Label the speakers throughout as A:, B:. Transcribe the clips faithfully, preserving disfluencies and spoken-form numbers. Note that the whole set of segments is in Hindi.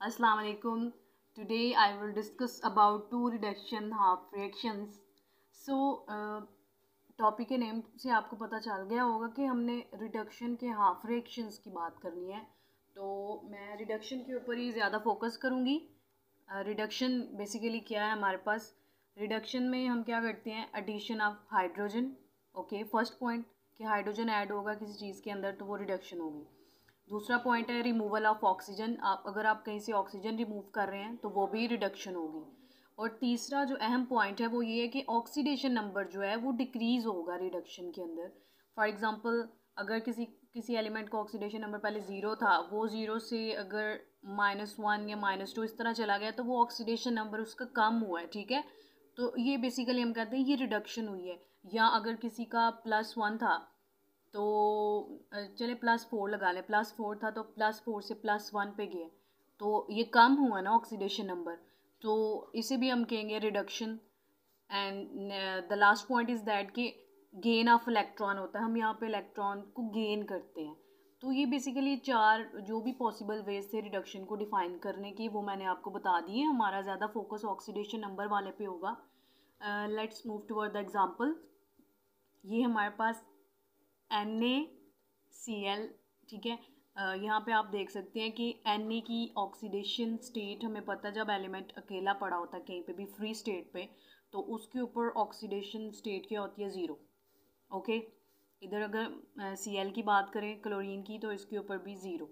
A: Assalamu alaikum. Today I will discuss about two reduction half reactions. So topic के नेम से आपको पता चल गया होगा कि हमने रिडक्शन के हाफ रिएक्शंस की बात करनी है। तो मैं रिडक्शन के ऊपर ही ज़्यादा फोकस करूँगी। रिडक्शन बेसिकली क्या है हमारे पास। रिडक्शन में हम क्या करते हैं, addition of hydrogen. Okay, first point कि हाइड्रोजन ऐड होगा किसी चीज़ के अंदर तो वो रिडक्शन होगी। दूसरा पॉइंट है रिमूवल ऑफ ऑक्सीजन। आप अगर आप कहीं से ऑक्सीजन रिमूव कर रहे हैं तो वो भी रिडक्शन होगी। और तीसरा जो अहम पॉइंट है वो ये है कि ऑक्सीडेशन नंबर जो है वो डिक्रीज़ होगा रिडक्शन के अंदर। फॉर एग्जांपल अगर किसी किसी एलिमेंट का ऑक्सीडेशन नंबर पहले ज़ीरो था, वो ज़ीरो से अगर माइनस वन या माइनस टू इस तरह चला गया तो वो ऑक्सीडेशन नंबर उसका कम हुआ है। ठीक है, तो ये बेसिकली हम कहते हैं ये रिडक्शन हुई है। या अगर किसी का प्लस वन था तो चले प्लस फोर लगा लें, प्लस फोर था तो प्लस फोर से प्लस वन पे गए तो ये कम हुआ ना ऑक्सीडेशन नंबर, तो इसे भी हम कहेंगे reduction. And the last point is that कि गेन ऑफ इलेक्ट्रॉन होता है, हम यहाँ पे इलेक्ट्रॉन को गेन करते हैं। तो ये बेसिकली चार जो भी पॉसिबल वेज थे रिडक्शन को डिफाइन करने की वो मैंने आपको बता दिए। हमारा ज़्यादा फोकस ऑक्सीडेशन नंबर वाले पे होगा। Let's move toward the example. ये हमारे पास एन ए सी एल, ठीक है। uh, यहाँ पे आप देख सकते हैं कि एन ए की ऑक्सीडेशन स्टेट हमें पता है, जब एलिमेंट अकेला पड़ा होता है कहीं पे भी फ्री स्टेट पे तो उसके ऊपर ऑक्सीडेशन स्टेट क्या होती है, ज़ीरो। ओके, इधर अगर सी एल की बात करें क्लोरीन की तो इसके ऊपर भी ज़ीरो।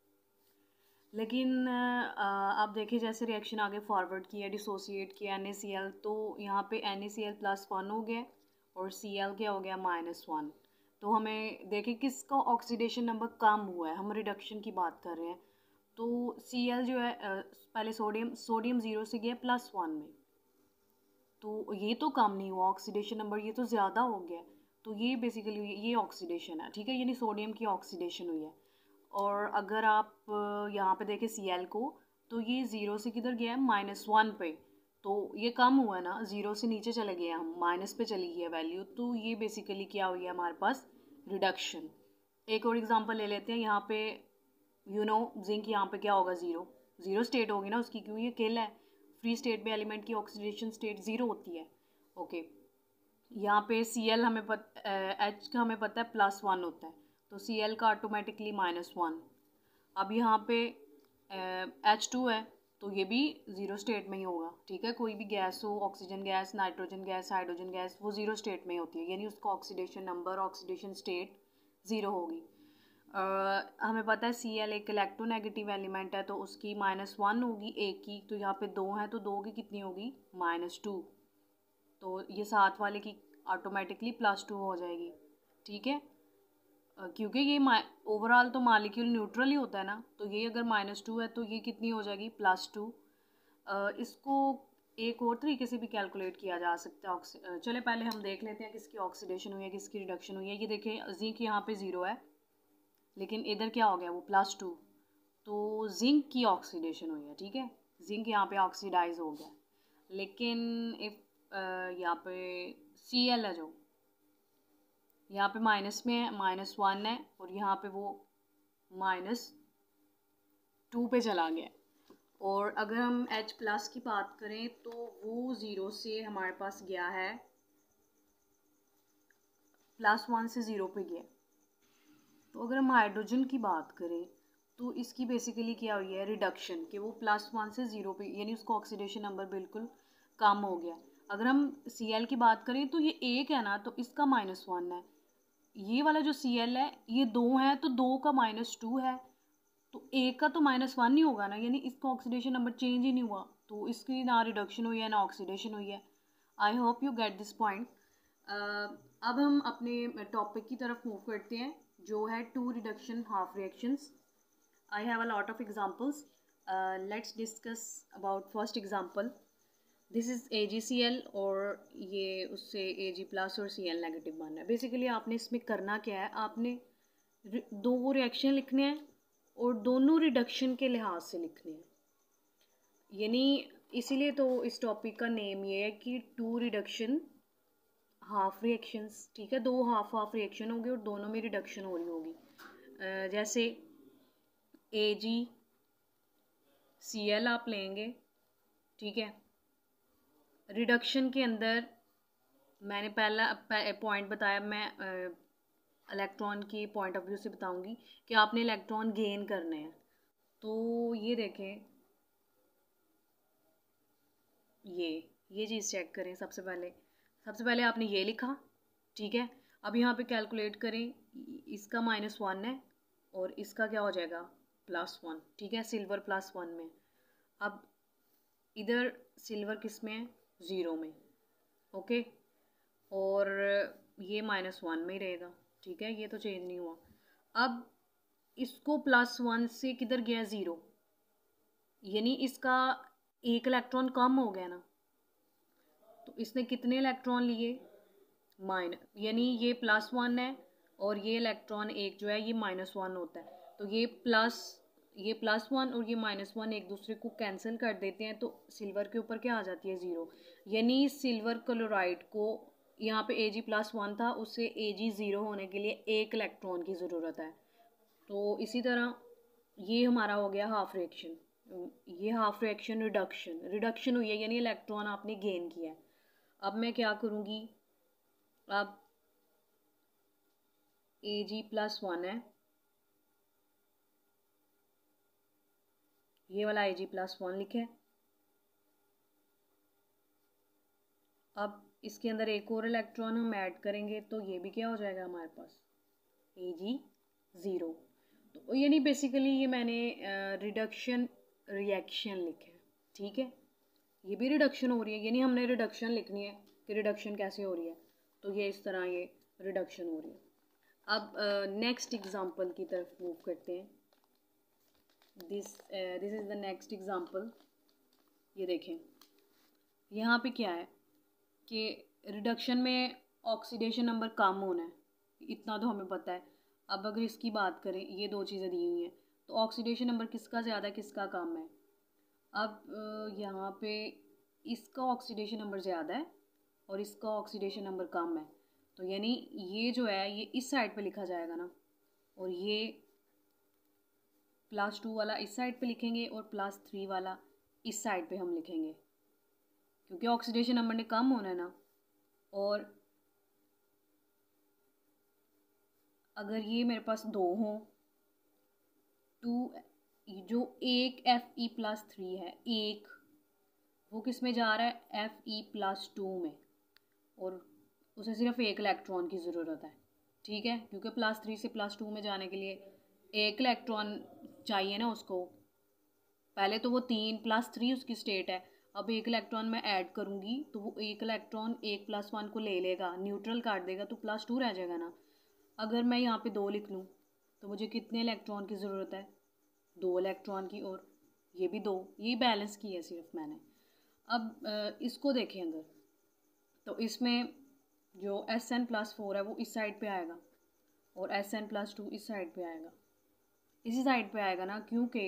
A: लेकिन uh, आप देखिए जैसे रिएक्शन आगे फॉरवर्ड किया, डिसोसिएट किया एन ए सी एल, तो यहाँ पे N A C L plus one हो गया और सी एल क्या हो गया, माइनस वन। तो हमें देखें किसका ऑक्सीडेशन नंबर कम हुआ है, हम रिडक्शन की बात कर रहे हैं। तो सी एल जो है पहले सोडियम सोडियम ज़ीरो से गया प्लस वन में, तो ये तो कम नहीं हुआ ऑक्सीडेशन नंबर, ये तो ज़्यादा हो गया। तो ये बेसिकली ये ऑक्सीडेशन है, ठीक है, यानी सोडियम की ऑक्सीडेशन हुई है। और अगर आप यहाँ पे देखें सी एल को तो ये ज़ीरो से किधर गया है, माइनस वन पे, तो ये कम हुआ है ना, ज़ीरो से नीचे चले गए हम, माइनस पे चली गई है वैल्यू। तो ये बेसिकली क्या हुई है हमारे पास, रिडक्शन। एक और एग्जांपल ले लेते हैं। यहाँ पे यू नो जिंक, यहाँ पे क्या होगा, ज़ीरो ज़ीरो स्टेट होगी ना उसकी, क्यों ये अकेला है। फ्री स्टेट में एलिमेंट की ऑक्सीडेशन स्टेट ज़ीरो होती है। ओके, यहाँ पे सी एल हमें पता, एच का हमें पता है प्लस वन होता है, तो सी एल का ऑटोमेटिकली माइनस वन। अब यहाँ पे एच टू है तो ये भी ज़ीरो स्टेट में ही होगा। ठीक है, कोई भी गैस हो, oxygen gas, nitrogen gas, hydrogen gas, वो ज़ीरो स्टेट में ही होती है, यानी उसका oxidation number, oxidation state zero होगी। Uh, हमें पता है सी एल एक इलेक्ट्रोनेगेटिव एलिमेंट है तो उसकी माइनस वन होगी एक की, तो यहाँ पे दो है तो दो की कितनी होगी, माइनस टू। तो ये साथ वाले की ऑटोमेटिकली प्लस टू हो जाएगी। ठीक है, क्योंकि ये ओवरऑल तो मालिक्यूल न्यूट्रल ही होता है ना, तो ये अगर माइनस टू है तो ये कितनी हो जाएगी, प्लस टू। इसको एक और तरीके से भी कैलकुलेट किया जा सकता है। चले पहले हम देख लेते हैं किसकी ऑक्सीडेशन हुई है, किसकी रिडक्शन हुई है। ये देखें जिंक यहाँ पे ज़ीरो है लेकिन इधर क्या हो गया, वो प्लस टू, तो जिंक की ऑक्सीडेशन हुई है। ठीक है, जिंक यहाँ पे ऑक्सीडाइज हो गया। लेकिन इफ यहाँ पे सी एल है जो यहाँ पे माइनस में है, माइनस वन है, और यहाँ पे वो माइनस टू पे चला गया। और अगर हम H प्लस की बात करें तो वो ज़ीरो से हमारे पास गया है, प्लस वन से ज़ीरो पे गया। तो अगर हम हाइड्रोजन की बात करें तो इसकी बेसिकली क्या हुई है, रिडक्शन, कि वो प्लस वन से ज़ीरो पे, यानी उसका ऑक्सीडेशन नंबर बिल्कुल कम हो गया। अगर हम सी एल की बात करें तो ये एक है ना, तो इसका माइनस वन है। ये वाला जो सी एल है ये दो है तो दो का माइनस टू है, तो एक का तो माइनस वन ही होगा ना, यानी इसका ऑक्सीडेशन नंबर चेंज ही नहीं हुआ, तो इसकी ना रिडक्शन हुई है ना ऑक्सीडेशन हुई है। I hope you get this point. अब हम अपने टॉपिक की तरफ मूव करते हैं जो है two reduction half reactions. I have a lot of examples. Let's discuss about first example. This is A G C L और ये उससे ए जी प्लस और सी एल नेगेटिव बनना है। बेसिकली आपने इसमें करना क्या है, आपने दो रिएक्शन लिखने हैं और दोनों रिडक्शन के लिहाज से लिखने हैं, यानी इसीलिए तो इस टॉपिक का नेम ये है कि टू रिडक्शन हाफ रिएक्शंस। ठीक है, दो हाफ हाफ रिएक्शन होगी और दोनों में रिडक्शन हो रही होगी। जैसे ए जी सी एल आप लेंगे, ठीक है। रिडक्शन के अंदर मैंने पहला पॉइंट बताया, मैं इलेक्ट्रॉन की पॉइंट ऑफ व्यू से बताऊंगी कि आपने इलेक्ट्रॉन गेन करने हैं। तो ये देखें, ये ये चीज़ चेक करें। सबसे पहले सबसे पहले आपने ये लिखा, ठीक है। अब यहाँ पे कैलकुलेट करें, इसका माइनस वन है और इसका क्या हो जाएगा, प्लस वन, ठीक है। सिल्वर प्लस वन में, अब इधर सिल्वर किस में है, ज़ीरो में, ओके। और ये माइनस वन में ही रहेगा, ठीक है, ये तो चेंज नहीं हुआ। अब इसको प्लस वन से किधर गया, ज़ीरो, यानी इसका एक इलेक्ट्रॉन कम हो गया ना। तो इसने कितने इलेक्ट्रॉन लिए, माइनस, यानी ये प्लस वन है और ये इलेक्ट्रॉन एक जो है ये माइनस वन होता है। तो ये प्लस ये प्लस वन और ये माइनस वन एक दूसरे को कैंसिल कर देते हैं, तो सिल्वर के ऊपर क्या आ जाती है, ज़ीरो। यानी सिल्वर क्लोराइड को यहाँ पे ए जी प्लस वन था, उससे ए जी ज़ीरो होने के लिए एक इलेक्ट्रॉन की ज़रूरत है। तो इसी तरह ये हमारा हो गया हाफ रिएक्शन, ये हाफ रिएक्शन रिडक्शन रिडक्शन हुई है, यानी इलेक्ट्रॉन आपने गेन किया है। अब मैं क्या करूँगी, अब ए जी प्लस वन है, ये वाला ए जी प्लस वन लिखे। अब इसके अंदर एक और इलेक्ट्रॉन हम ऐड करेंगे, तो ये भी क्या हो जाएगा हमारे पास, ए जी ज़ीरो। तो यानी बेसिकली ये मैंने रिडक्शन रिएक्शन लिखे, ठीक है। ये भी रिडक्शन हो रही है, यानी हमने रिडक्शन लिखनी है कि रिडक्शन कैसे हो रही है। तो ये इस तरह ये रिडक्शन हो रही है। अब नेक्स्ट uh, एग्जांपल की तरफ मूव करते हैं। This this is the next example. ये देखें, यहाँ पे क्या है कि रिडक्शन में ऑक्सीडेशन नंबर कम होना है, इतना तो हमें पता है। अब अगर इसकी बात करें, ये दो चीज़ें दी हुई हैं, तो ऑक्सीडेशन नंबर किसका ज़्यादा किसका कम है। अब यहाँ पे इसका ऑक्सीडेशन नंबर ज़्यादा है और इसका ऑक्सीडेशन नंबर कम है, तो यानी ये जो है ये इस साइड पे लिखा जाएगा ना, और ये प्लस टू वाला इस साइड पे लिखेंगे और प्लस थ्री वाला इस साइड पे हम लिखेंगे, क्योंकि ऑक्सीडेशन नंबर ने कम होना है ना। और अगर ये मेरे पास दो हों, टू, जो एक एफ ई प्लस थ्री है, एक वो किस में जा रहा है, एफ ई प्लस टू में, और उसे सिर्फ एक इलेक्ट्रॉन की ज़रूरत है, ठीक है। क्योंकि प्लस थ्री से प्लस टू में जाने के लिए एक इलेक्ट्रॉन चाहिए ना उसको। पहले तो वो तीन प्लस थ्री उसकी स्टेट है, अब एक इलेक्ट्रॉन मैं ऐड करूँगी तो वो एक इलेक्ट्रॉन एक प्लस वन को ले लेगा, न्यूट्रल काट देगा, तो प्लस टू रह जाएगा ना। अगर मैं यहाँ पे दो लिख लूँ तो मुझे कितने इलेक्ट्रॉन की ज़रूरत है, दो इलेक्ट्रॉन की, और ये भी दो, ये बैलेंस की है सिर्फ मैंने। अब इसको देखें अगर, तो इसमें जो एस एन प्लस फोर है वो इस साइड पे आएगा और एस एन प्लस टू इस साइड पे आएगा, इसी साइड पे आएगा ना, क्योंकि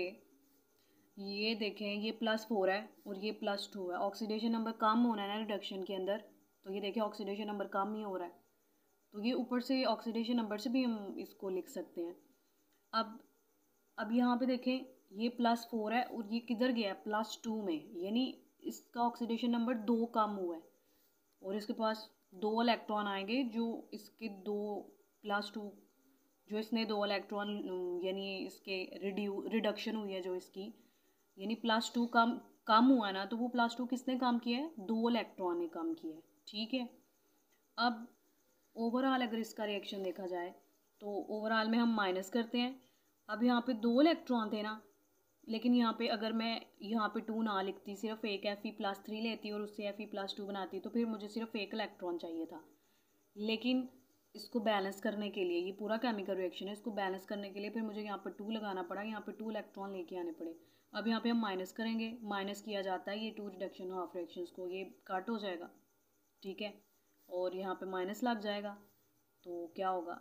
A: ये देखें ये प्लस फोर है और ये प्लस टू है। ऑक्सीडेशन नंबर कम होना है ना रिडक्शन के अंदर, तो ये देखें ऑक्सीडेशन नंबर कम ही हो रहा है, तो ये ऊपर से ऑक्सीडेशन नंबर से भी हम इसको लिख सकते हैं। अब अब यहाँ पे देखें ये प्लस फोर है और ये किधर गया है, प्लस टू में, यानी इसका ऑक्सीडेशन नंबर दो कम हुआ है और इसके पास दो इलेक्ट्रॉन आएंगे, जो इसके दो प्लस टू, जो इसने दो इलेक्ट्रॉन यानी इसके रिड्यू रिडक्शन हुई है जो इसकी, यानी प्लस टू कम कम हुआ ना, तो वो प्लस टू किसने कम किया है, दो इलेक्ट्रॉन ने कम किया है, ठीक है। अब ओवरऑल अगर इसका रिएक्शन देखा जाए तो ओवरऑल में हम माइनस करते हैं। अब यहाँ पे दो इलेक्ट्रॉन थे ना, लेकिन यहाँ पे अगर मैं यहाँ पे टू ना लिखती, सिर्फ एक एफ ई प्लस थ्री लेती और उससे एफ ई प्लस टू बनाती, तो फिर मुझे सिर्फ एक इलेक्ट्रॉन चाहिए था। लेकिन इसको बैलेंस करने के लिए, ये पूरा केमिकल रिएक्शन है, इसको बैलेंस करने के लिए फिर मुझे यहाँ पर टू लगाना पड़ा, यहाँ पे टू इलेक्ट्रॉन लेके आने पड़े। अब यहाँ पे हम माइनस करेंगे, माइनस किया जाता है ये टू रिडक्शन हाफ रिएक्शंस को, ये कट हो जाएगा, ठीक है, और यहाँ पे माइनस लग जाएगा, तो क्या होगा,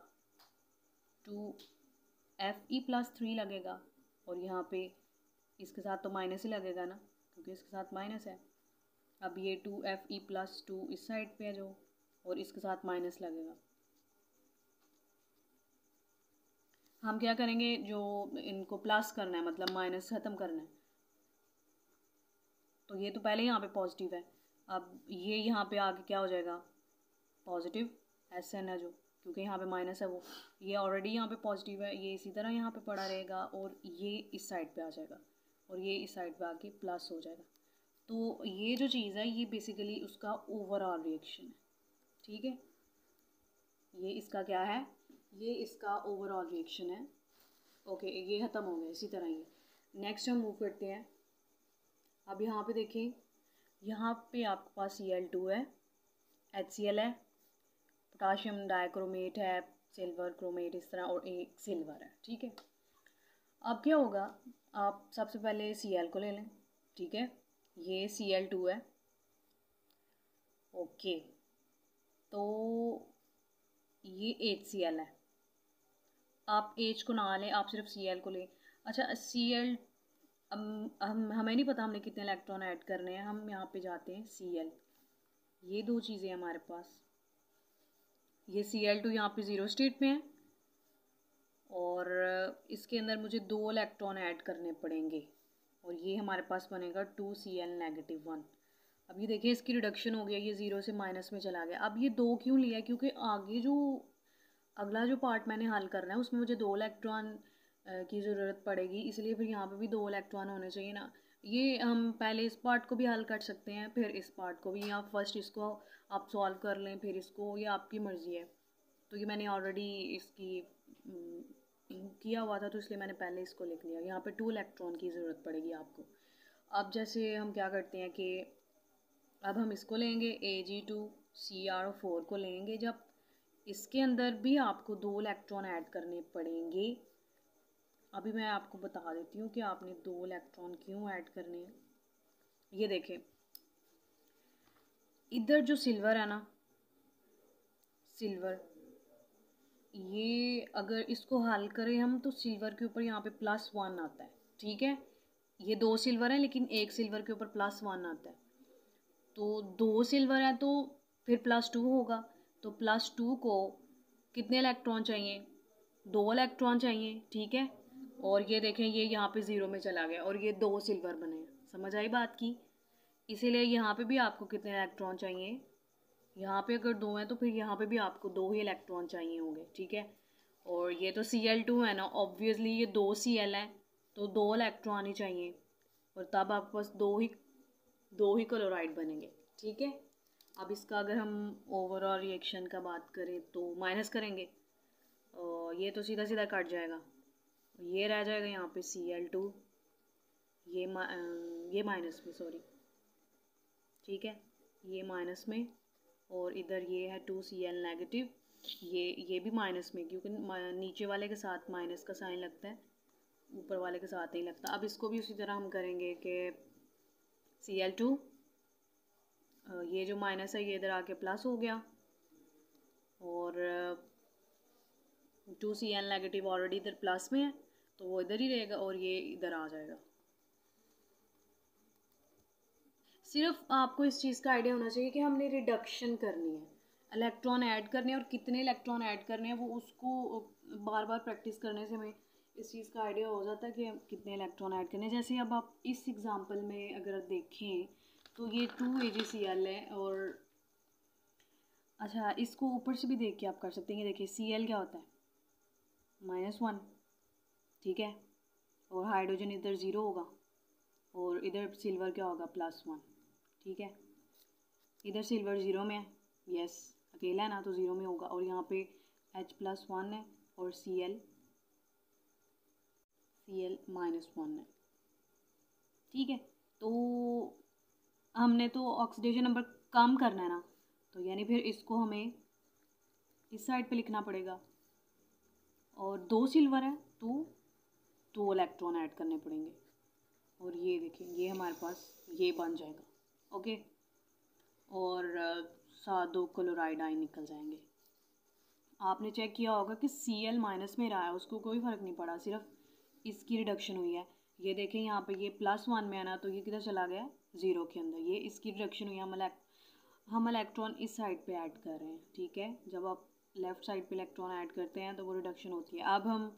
A: two F E plus three लगेगा, और यहाँ पे इसके साथ तो माइनस ही लगेगा ना, क्योंकि इसके साथ माइनस है। अब ये two F E plus two इस साइड पे है जो, और इसके साथ माइनस लगेगा। हम क्या करेंगे, जो इनको प्लस करना है, मतलब माइनस ख़त्म करना है, तो ये तो पहले यहाँ पे पॉजिटिव है, अब ये यहाँ पे आगे क्या हो जाएगा, पॉजिटिव एस एन है जो, क्योंकि यहाँ पे माइनस है वो, ये ऑलरेडी यहाँ पे पॉजिटिव है, ये इसी तरह यहाँ पे पड़ा रहेगा और ये इस साइड पे आ जाएगा और ये इस साइड पे आके प्लस हो जाएगा। तो ये जो चीज़ है ये बेसिकली उसका ओवरऑल रिएक्शन है, ठीक है। ये इसका क्या है, ये इसका ओवरऑल रिएक्शन है। ओके, ये ख़त्म हो गया। इसी तरह ये नेक्स्ट हम मूव करते हैं। अब यहाँ पे देखिए, यहाँ पे आपके पास सी एल टू है, एच सी एल है, पोटाशियम डाइक्रोमेट है, सिल्वर क्रोमेट इस तरह, और एक सिल्वर है, ठीक है। अब क्या होगा, आप सबसे पहले सी एल को ले लें, ठीक है। ये सी एल टू है, ओके, तो ये एच सी एल है। आप एच को ना लें, आप सिर्फ सी एल को लें। अच्छा, सी एल हम हम हमें नहीं पता हमने कितने इलेक्ट्रॉन ऐड करने हैं, हम यहाँ पे जाते हैं सी एल, ये दो चीज़ें हमारे पास, ये सी एल टू यहाँ पे ज़ीरो स्टेट में है और इसके अंदर मुझे दो इलेक्ट्रॉन ऐड करने पड़ेंगे और ये हमारे पास बनेगा two C L negative one. अब ये देखिए इसकी रिडक्शन हो गया, ये ज़ीरो से माइनस में चला गया। अब ये दो क्यों लिया, क्योंकि आगे जो अगला जो पार्ट मैंने हल करना है उसमें मुझे दो इलेक्ट्रॉन की ज़रूरत पड़ेगी, इसलिए फिर यहाँ पे भी दो इलेक्ट्रॉन होने चाहिए ना। ये हम पहले इस पार्ट को भी हल कर सकते हैं, फिर इस पार्ट को भी, या फर्स्ट इसको आप सॉल्व कर लें फिर इसको, ये आपकी मर्ज़ी है। तो ये मैंने ऑलरेडी इसकी किया हुआ था तो इसलिए मैंने पहले इसको लिख लिया। यहाँ पे टू इलेक्ट्रॉन की ज़रूरत पड़ेगी आपको। अब जैसे हम क्या करते हैं कि अब हम इसको लेंगे, A G two C R O four को लेंगे, जब इसके अंदर भी आपको दो इलेक्ट्रॉन ऐड करने पड़ेंगे। अभी मैं आपको बता देती हूँ कि आपने दो इलेक्ट्रॉन क्यों ऐड करने हैं। ये देखें, इधर जो सिल्वर है ना, सिल्वर, ये अगर इसको हल करें हम तो सिल्वर के ऊपर यहाँ पे प्लस वन आता है, ठीक है। ये दो सिल्वर है लेकिन एक सिल्वर के ऊपर प्लस वन आता है, तो दो सिल्वर है तो फिर प्लस टू होगा, तो प्लस टू को कितने इलेक्ट्रॉन चाहिए, दो इलेक्ट्रॉन चाहिए, ठीक है। और ये देखें ये यहाँ पे ज़ीरो में चला गया और ये दो सिल्वर बने हैं, समझ आई बात की। इसीलिए यहाँ पे भी आपको कितने इलेक्ट्रॉन चाहिए, यहाँ पे अगर दो हैं तो फिर यहाँ पे भी आपको दो ही इलेक्ट्रॉन चाहिए होंगे, ठीक है। और ये तो सी एल टू है ना, ऑब्वियसली ये दो सी एल है तो दो इलेक्ट्रॉन ही चाहिए और तब आपके पास दो ही दो ही क्लोराइड बनेंगे, ठीक है। अब इसका अगर हम ओवरऑल रिएक्शन का बात करें तो माइनस करेंगे और ये तो सीधा सीधा कट जाएगा, ये रह जाएगा यहाँ पे सी एल टू, ये मा, ये माइनस में, सॉरी, ठीक है, ये माइनस में, और इधर ये है टू सी एल नेगेटिव, ये ये भी माइनस में, क्योंकि नीचे वाले के साथ माइनस का साइन लगता है, ऊपर वाले के साथ नहीं लगता। अब इसको भी उसी तरह हम करेंगे कि सी एल टू, ये जो माइनस है ये इधर आके प्लस हो गया और two C L negative already इधर प्लस में है तो वो इधर ही रहेगा और ये इधर आ जाएगा। सिर्फ आपको इस चीज़ का आइडिया होना चाहिए कि हमने रिडक्शन करनी है, इलेक्ट्रॉन ऐड करने हैं और कितने इलेक्ट्रॉन ऐड करने हैं, वो उसको बार बार प्रैक्टिस करने से हमें इस चीज़ का आइडिया हो जाता है कि कितने इलेक्ट्रॉन ऐड करने हैं। जैसे अब आप इस एग्जांपल में अगर देखें तो ये to A G C L है और अच्छा इसको ऊपर से भी देख के आप कर सकते हैं। देखिए सी एल क्या होता है, माइनस वन, ठीक है, और हाइड्रोजन इधर ज़ीरो होगा और इधर सिल्वर क्या होगा, प्लस वन, ठीक है। इधर सिल्वर ज़ीरो में है, यस अकेला है ना तो ज़ीरो में होगा, और यहाँ पे H प्लस वन है और C L C L minus one है, ठीक है। तो हमने तो ऑक्सीडेशन नंबर कम करना है ना, तो यानी फिर इसको हमें इस साइड पे लिखना पड़ेगा, और दो सिल्वर है तो दो इलेक्ट्रॉन ऐड करने पड़ेंगे और ये देखिए ये हमारे पास ये बन जाएगा, ओके। और सात दो क्लोराइड आयन निकल जाएंगे। आपने चेक किया होगा कि सी एल माइनस में रहा है, उसको कोई फ़र्क नहीं पड़ा, सिर्फ इसकी रिडक्शन हुई है। ये देखें यहाँ पे ये प्लस वन में है ना तो ये किधर चला गया, ज़ीरो के अंदर, ये इसकी रिडक्शन हुई है। हम हम इलेक्ट्रॉन इस साइड पे ऐड कर रहे हैं, ठीक है। जब आप लेफ़्ट साइड पे इलेक्ट्रॉन ऐड करते हैं तो वो रिडक्शन होती है। अब हम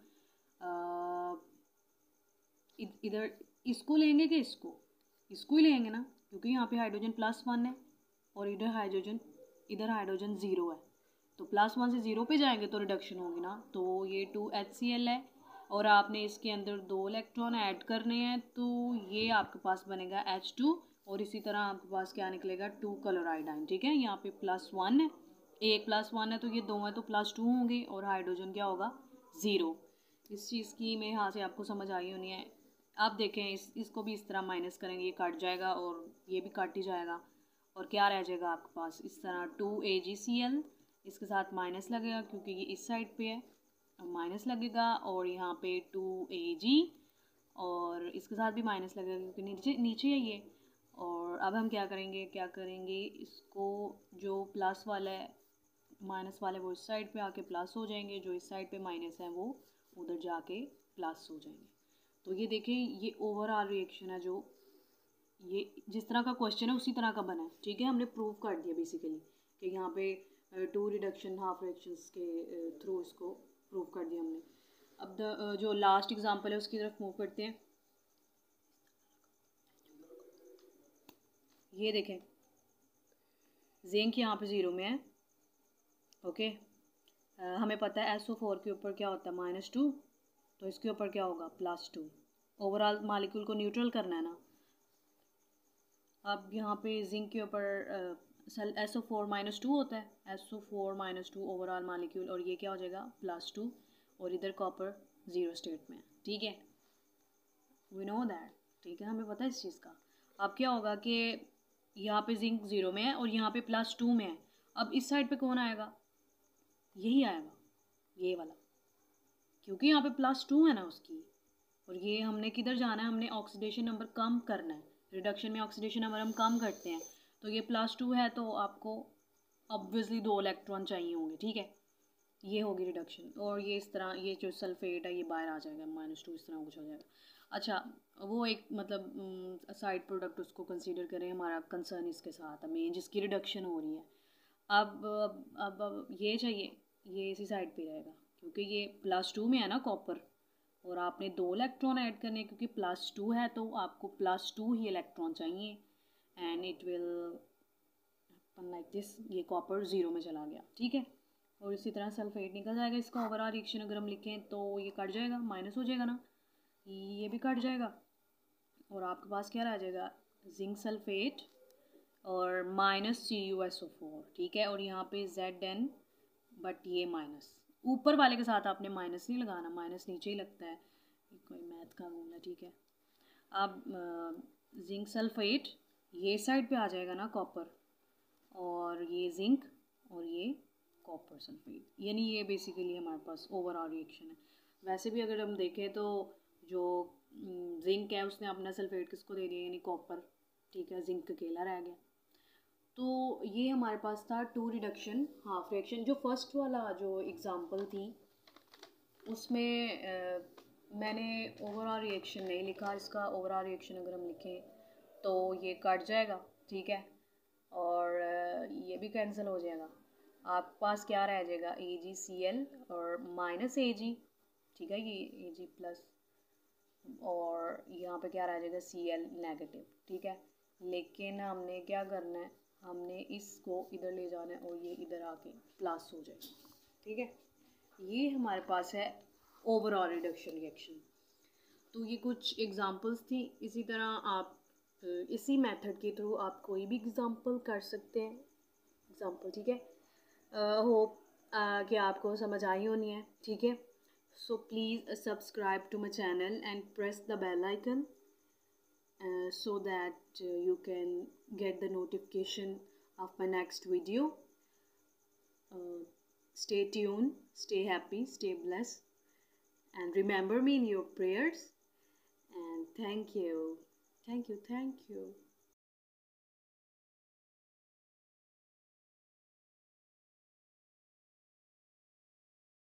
A: इधर इसको लेंगे कि इसको इसको ही लेंगे ना, क्योंकि यहाँ पे हाइड्रोजन प्लस वन है और इधर हाइड्रोजन इधर हाइड्रोजन ज़ीरो है, तो प्लस वन से ज़ीरो पे जाएंगे तो रिडक्शन होगी ना। तो ये टू एच सी एल है और आपने इसके अंदर दो इलेक्ट्रॉन ऐड करने हैं, तो ये आपके पास बनेगा एच टू और इसी तरह आपके पास क्या निकलेगा, टू कलर आयोडाइन। ठीक है, यहाँ पे प्लस वन है, एक प्लस वन है तो ये दो है तो प्लस टू होंगे और हाइड्रोजन क्या होगा, ज़ीरो। इस चीज़ की मेरे यहाँ से आपको समझ आई होनी है। आप देखें इस इसको भी इस तरह माइनस करेंगे, ये कट जाएगा और ये भी कट ही जाएगा और क्या रह जाएगा आपके पास इस तरह to A G C L, इसके साथ माइनस लगेगा क्योंकि ये इस साइड पे है, माइनस लगेगा और यहाँ पे टू ए जी और इसके साथ भी माइनस लगेगा क्योंकि नीचे नीचे है ये। और अब हम क्या करेंगे क्या करेंगे इसको जो प्लस वाला है माइनस वाले वो इस साइड पे आके प्लस हो जाएंगे, जो इस साइड पे माइनस है वो उधर जाके प्लस हो जाएंगे। तो ये देखें ये ओवरऑल रिएक्शन है, जो ये जिस तरह का क्वेश्चन है उसी तरह का बना है। ठीक है, हमने प्रूव कर दिया बेसिकली कि यहाँ पे टू रिडक्शन हाफ रिएक्शंस के थ्रू इसको प्रूव कर दिया हमने। अब द जो लास्ट एग्जांपल है उसकी तरफ मूव करते हैं। ये देखें जिंक यहाँ पे ज़ीरो में है, ओके। आ, हमें पता है एस ओ फोर के ऊपर क्या होता है, माइनस टू, तो इसके ऊपर क्या होगा, प्लस टू। ओवरऑल मालिक्यूल को न्यूट्रल करना है ना। अब यहाँ पे जिंक के ऊपर S O four minus two होता है, S O four minus two overall molecule, और ये क्या हो जाएगा, प्लस टू, और इधर कॉपर ज़ीरो स्टेट में। ठीक है, वी नो दैट। ठीक है, हमें पता है इस चीज़ का। अब क्या होगा कि यहाँ पे जिंक ज़ीरो में है और यहाँ पे प्लस टू में है। अब इस साइड पे कौन आएगा, यही आएगा, ये वाला, क्योंकि यहाँ पे प्लस टू है ना उसकी। और ये हमने किधर जाना है, हमने ऑक्सीडेशन नंबर कम करना है। रिडक्शन में ऑक्सीडेशन नंबर हम कम करते हैं, तो ये प्लस टू है तो आपको ऑब्वियसली दो इलेक्ट्रॉन चाहिए होंगे। ठीक है, ये होगी रिडक्शन। और ये इस तरह ये जो सल्फेट है ये बाहर आ जाएगा, माइनस टू इस तरह कुछ हो जाएगा। अच्छा, वो एक मतलब साइड प्रोडक्ट उसको कंसीडर करें, हमारा कंसर्न इसके साथ है मेन, जिसकी रिडक्शन हो रही है। अब अब अब, अब ये चाहिए, ये इसी साइड पे रहेगा क्योंकि ये प्लस टू में है ना कॉपर, और आपने दो इलेक्ट्रॉन ऐड करने हैं क्योंकि प्लस टू है तो आपको प्लस टू ही इलेक्ट्रॉन चाहिए। And it will like this, ये कॉपर ज़ीरो में चला गया। ठीक है, और इसी तरह सल्फेट निकल जाएगा। इसका ओवरऑल रिएक्शन अगर हम लिखें तो ये कट जाएगा, माइनस हो जाएगा ना, ये भी कट जाएगा और आपके पास क्या रह जाएगा, जिंक सल्फेट और minus C U S O four. ठीक है, और यहाँ पे जेड एन, बट ये माइनस ऊपर वाले के साथ आपने माइनस नहीं लगाना, माइनस नीचे ही लगता है, कोई मैथ का रूल है। ठीक है, अब जिंक सल्फेट ये साइड पे आ जाएगा ना कॉपर, और ये जिंक और ये कॉपर सल्फेट, यानी ये बेसिकली हमारे पास ओवरऑल रिएक्शन है। वैसे भी अगर हम देखें तो जो जिंक है उसने अपना सल्फेट किसको दे दिया, यानी कॉपर। ठीक है, जिंक अकेला रह गया। तो ये हमारे पास था टू रिडक्शन हाफ रिएक्शन। जो फर्स्ट वाला जो एग्ज़ाम्पल थी उसमें आ, मैंने ओवरऑल रिएक्शन नहीं लिखा। इसका ओवरऑल रिएक्शन अगर हम लिखें तो ये कट जाएगा। ठीक है, और आ, ये भी कैंसिल हो जाएगा। आपके पास क्या रह जाएगा, ए जी सी एल और माइनस ए जी। ठीक है, ये ए जी प्लस, और यहाँ पे क्या रह जाएगा, सी एल नेगेटिव। ठीक है, लेकिन हमने क्या करना है, हमने इसको इधर ले जाना है और ये इधर आके प्लस हो जाएगा। ठीक है, ये हमारे पास है ओवरऑल रिडक्शन रिएक्शन। तो ये कुछ एग्जांपल्स थी। इसी तरह आप इसी मेथड के थ्रू आप कोई भी एग्जांपल कर सकते हैं एग्जांपल। ठीक है, होप कि आपको समझ आई होनी है। ठीक है, so please uh, subscribe to my channel and press the bell icon uh, so that uh, you can get the notification of my next video. Uh, stay tuned, stay happy, stay blessed, and remember me in your prayers. And thank you, thank you, thank you.